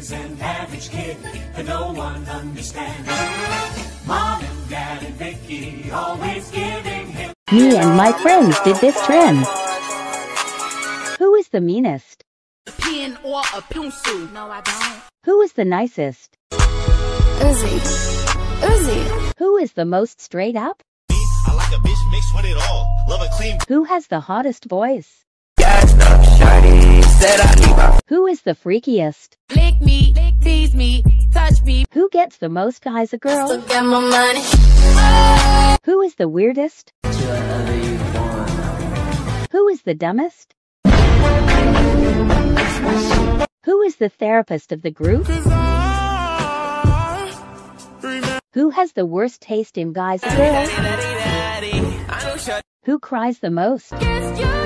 is an average kid that no one understands. Mom and Dad and Vicky always giving him. Me and my friends did this trend. Who is the meanest? A pen or a pencil? No, I don't. Who is the nicest? Uzi. Who is the most straight up? I like a bitch mixed with it all. Love a clean. Who has the hottest voice? Who is the freakiest? Lick me, tease me, touch me. Who gets the most eyes a girl? Look at my money. Who is the weirdest? Who is the dumbest? Who is the therapist of the group? Who has the worst taste in guys and girls? Who cries the most?